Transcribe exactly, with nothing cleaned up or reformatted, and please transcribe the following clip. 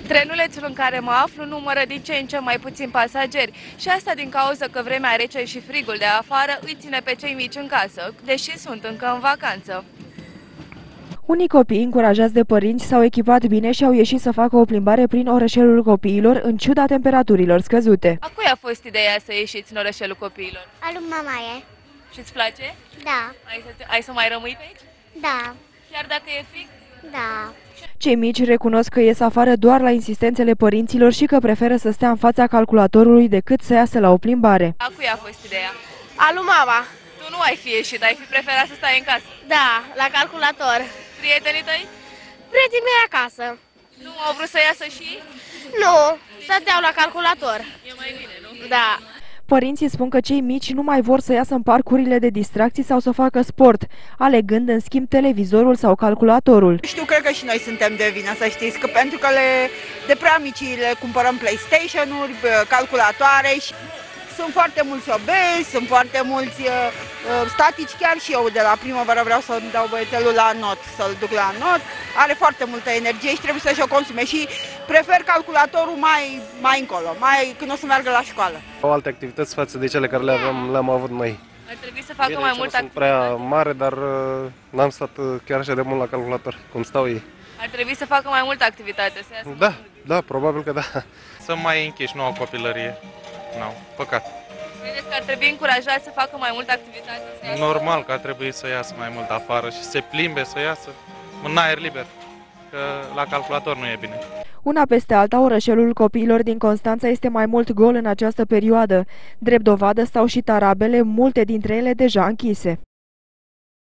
Trenulețul în care mă aflu numără din ce în ce mai puțin pasageri și asta din cauza că vremea rece și frigul de afară îi ține pe cei mici în casă, deși sunt încă în vacanță. Unii copii, încurajați de părinți, s-au echipat bine și au ieșit să facă o plimbare prin orășelul copiilor, în ciuda temperaturilor scăzute. A cui a fost ideea să ieșiți în orășelul copiilor? A lui mama e. Și îți place? Da. Ai să, te, ai să mai rămâi pe aici? Da. Chiar dacă e frig? Da. Cei mici recunosc că ies afară doar la insistențele părinților și că preferă să stea în fața calculatorului decât să iasă la o plimbare. A cui a fost ideea? A lui mama. Tu nu ai fi ieșit, ai fi preferat să stai în casă? Da, la calculator. Prietenii tăi? Prietenii mei acasă. Nu au vrut să iasă și ei? Nu, stăteau la calculator. E mai bine, nu? Da. Părinții spun că cei mici nu mai vor să iasă în parcurile de distracții sau să facă sport, alegând în schimb televizorul sau calculatorul. Știu, cred că și noi suntem de vină, să știți, că pentru că le, de prea mici le cumpărăm PlayStation-uri, calculatoare și sunt foarte mulți obezi, sunt foarte mulți uh, statici, chiar și eu de la primăvară vreau să-mi dau băiețelul la not, să-l duc la not, are foarte multă energie și trebuie să-și o consume și prefer calculatorul mai, mai încolo, mai când o să meargă la școală. Au alte activități față de cele care le-am le avut noi. Ar trebui să facă Bine, mai mult sunt prea mare, dar uh, n-am stat uh, chiar așa de mult la calculator, cum stau ei. Ar trebui să facă mai multă activitate, să iasă. Da, da, probabil că da. Să mai închiși noua copilărie. Nu, păcat. Credeți că ar trebui încurajat să facă mai multă activitate? Să iasă? Normal că ar trebui să iasă mai mult afară și să se plimbe, să iasă în aer liber, că la calculator nu e bine. Una peste alta, orășelul copiilor din Constanța este mai mult gol în această perioadă. Drept dovadă stau și tarabele, multe dintre ele deja închise.